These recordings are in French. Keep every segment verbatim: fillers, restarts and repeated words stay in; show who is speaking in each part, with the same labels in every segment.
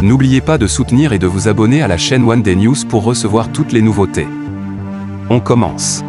Speaker 1: N'oubliez pas de soutenir et de vous abonner à la chaîne One Day News pour recevoir toutes les nouveautés. On commence.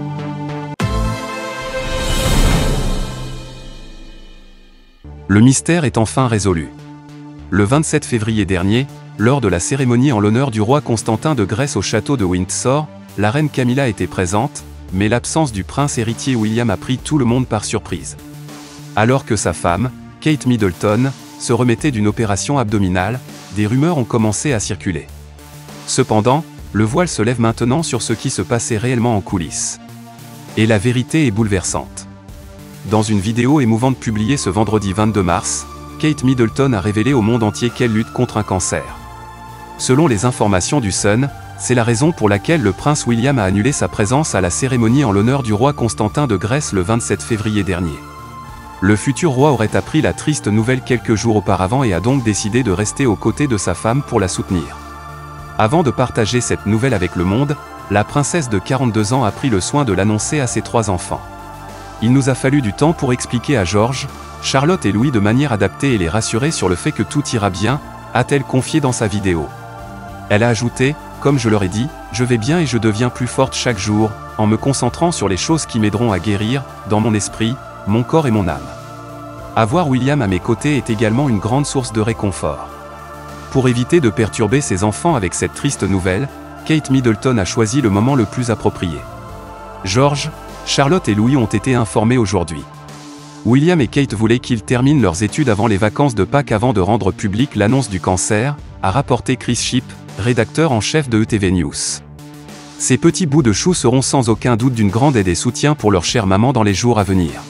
Speaker 1: Le mystère est enfin résolu. Le vingt-sept février dernier, lors de la cérémonie en l'honneur du roi Constantin de Grèce au château de Windsor, la reine Camilla était présente, mais l'absence du prince héritier William a pris tout le monde par surprise. Alors que sa femme, Kate Middleton, se remettait d'une opération abdominale, des rumeurs ont commencé à circuler. Cependant, le voile se lève maintenant sur ce qui se passait réellement en coulisses. Et la vérité est bouleversante. Dans une vidéo émouvante publiée ce vendredi vingt-deux mars, Kate Middleton a révélé au monde entier qu'elle lutte contre un cancer. Selon les informations du Sun, c'est la raison pour laquelle le prince William a annulé sa présence à la cérémonie en l'honneur du roi Constantin de Grèce le vingt-sept février dernier. Le futur roi aurait appris la triste nouvelle quelques jours auparavant et a donc décidé de rester aux côtés de sa femme pour la soutenir. Avant de partager cette nouvelle avec le monde, la princesse de quarante-deux ans a pris le soin de l'annoncer à ses trois enfants. Il nous a fallu du temps pour expliquer à George, Charlotte et Louis de manière adaptée et les rassurer sur le fait que tout ira bien, a-t-elle confié dans sa vidéo. Elle a ajouté, comme je leur ai dit, je vais bien et je deviens plus forte chaque jour, en me concentrant sur les choses qui m'aideront à guérir, dans mon esprit, mon corps et mon âme. Avoir William à mes côtés est également une grande source de réconfort. Pour éviter de perturber ses enfants avec cette triste nouvelle, Kate Middleton a choisi le moment le plus approprié. George, Charlotte et Louis ont été informés aujourd'hui. William et Kate voulaient qu'ils terminent leurs études avant les vacances de Pâques avant de rendre publique l'annonce du cancer, a rapporté Chris Shipp, rédacteur en chef de E T V News. Ces petits bouts de chou seront sans aucun doute d'une grande aide et soutien pour leur chère maman dans les jours à venir.